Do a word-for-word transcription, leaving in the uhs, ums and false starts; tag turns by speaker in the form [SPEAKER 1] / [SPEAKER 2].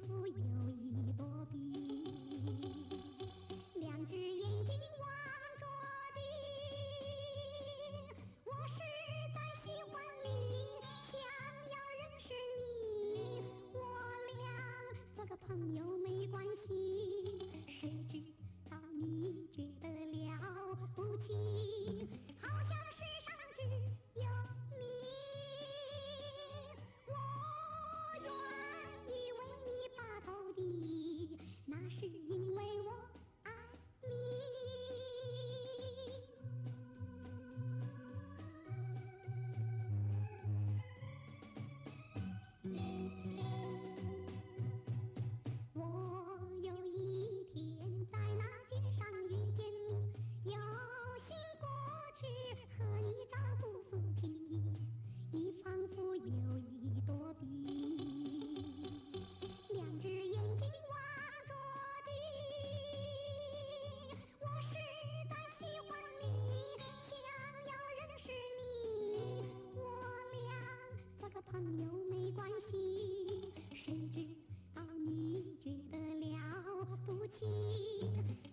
[SPEAKER 1] 府有一朵碧，两只眼睛望着地。我实在喜欢你，想要认识你，我俩做个朋友没关系。谁知道你觉得了不起，好像世上只有你。我愿意为你把头低，那是因为我爱你。我有一天在那街上遇见你，有心过去和你招呼诉情意，你仿佛有一朵碧，两只眼睛望着地。我实在喜欢你，想要认识你，我俩做个朋友没关系。谁知道你觉得了不起，